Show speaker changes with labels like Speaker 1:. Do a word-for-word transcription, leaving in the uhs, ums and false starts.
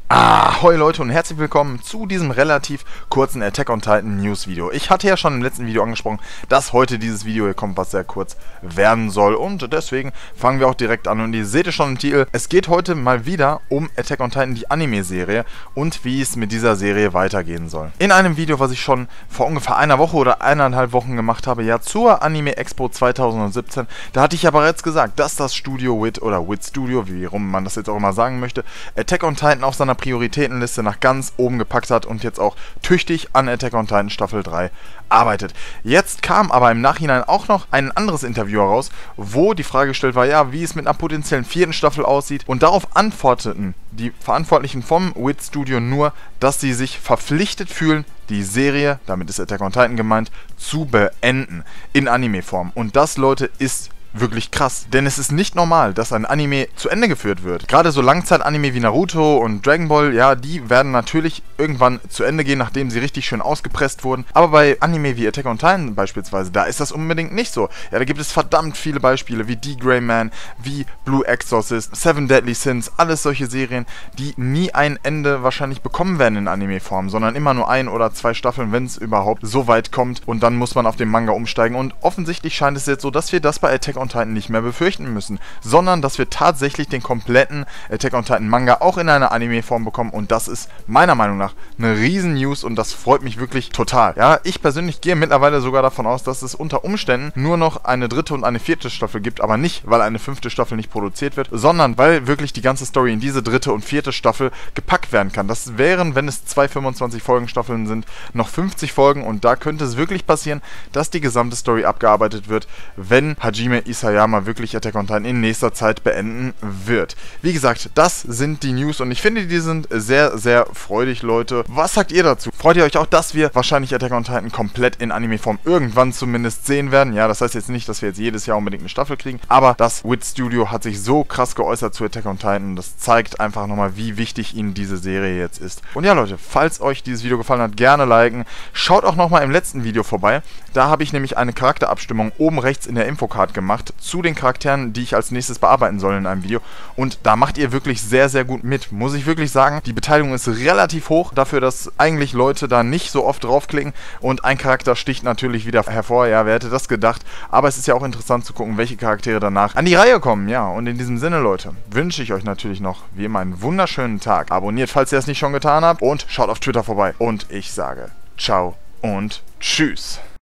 Speaker 1: Ahoi Leute und herzlich willkommen zu diesem relativ kurzen Attack on Titan News Video. Ich hatte ja schon im letzten Video angesprochen, dass heute dieses Video hier kommt, was sehr kurz werden soll, und deswegen fangen wir auch direkt an. Und ihr seht es schon im Titel, es geht heute mal wieder um Attack on Titan, die Anime-Serie, und wie es mit dieser Serie weitergehen soll. In einem Video, was ich schon vor ungefähr einer Woche oder eineinhalb Wochen gemacht habe, ja zur Anime Expo zweitausendsiebzehn, da hatte ich ja bereits gesagt, dass das Studio W I T oder W I T Studio, wie rum man das jetzt auch immer sagen möchte, Attack on Titan auf seiner Prioritätenliste nach ganz oben gepackt hat und jetzt auch tüchtig an Attack on Titan Staffel drei arbeitet. Jetzt kam aber im Nachhinein auch noch ein anderes Interview heraus, wo die Frage gestellt war, ja, wie es mit einer potenziellen vierten Staffel aussieht, und darauf antworteten die Verantwortlichen vom W I T Studio nur, dass sie sich verpflichtet fühlen, die Serie, damit ist Attack on Titan gemeint, zu beenden in Anime-Form. Und das, Leute, ist wirklich krass, denn es ist nicht normal, dass ein Anime zu Ende geführt wird. Gerade so Langzeit-Anime wie Naruto und Dragon Ball, ja, die werden natürlich irgendwann zu Ende gehen, nachdem sie richtig schön ausgepresst wurden. Aber bei Anime wie Attack on Titan beispielsweise, da ist das unbedingt nicht so. Ja, da gibt es verdammt viele Beispiele wie D-Gray Man, wie Blue Exorcist, Seven Deadly Sins, alles solche Serien, die nie ein Ende wahrscheinlich bekommen werden in Anime-Form, sondern immer nur ein oder zwei Staffeln, wenn es überhaupt so weit kommt, und dann muss man auf den Manga umsteigen. Und offensichtlich scheint es jetzt so, dass wir das bei Attack on Titan nicht mehr befürchten müssen, sondern dass wir tatsächlich den kompletten Attack on Titan Manga auch in einer Anime-Form bekommen, und das ist meiner Meinung nach eine riesen News und das freut mich wirklich total. Ja, ich persönlich gehe mittlerweile sogar davon aus, dass es unter Umständen nur noch eine dritte und eine vierte Staffel gibt, aber nicht, weil eine fünfte Staffel nicht produziert wird, sondern weil wirklich die ganze Story in diese dritte und vierte Staffel gepackt werden kann. Das wären, wenn es zwei fünfundzwanzig Folgen Staffeln sind, noch fünfzig Folgen, und da könnte es wirklich passieren, dass die gesamte Story abgearbeitet wird, wenn Hajime Isayama wirklich Attack on Titan in nächster Zeit beenden wird. Wie gesagt, das sind die News und ich finde, die sind sehr, sehr freudig, Leute. Was sagt ihr dazu? Freut ihr euch auch, dass wir wahrscheinlich Attack on Titan komplett in Anime-Form irgendwann zumindest sehen werden? Ja, das heißt jetzt nicht, dass wir jetzt jedes Jahr unbedingt eine Staffel kriegen, aber das W I T Studio hat sich so krass geäußert zu Attack on Titan, das zeigt einfach nochmal, wie wichtig ihnen diese Serie jetzt ist. Und ja, Leute, falls euch dieses Video gefallen hat, gerne liken. Schaut auch nochmal im letzten Video vorbei. Da habe ich nämlich eine Charakterabstimmung oben rechts in der Infocard gemacht zu den Charakteren, die ich als nächstes bearbeiten soll in einem Video. Und da macht ihr wirklich sehr, sehr gut mit. Muss ich wirklich sagen, die Beteiligung ist relativ hoch dafür, dass eigentlich Leute da nicht so oft draufklicken. Und ein Charakter sticht natürlich wieder hervor. Ja, wer hätte das gedacht? Aber es ist ja auch interessant zu gucken, welche Charaktere danach an die Reihe kommen. Ja, und in diesem Sinne, Leute, wünsche ich euch natürlich noch wie immer einen wunderschönen Tag. Abonniert, falls ihr das nicht schon getan habt. Und schaut auf Twitter vorbei. Und ich sage ciao und tschüss.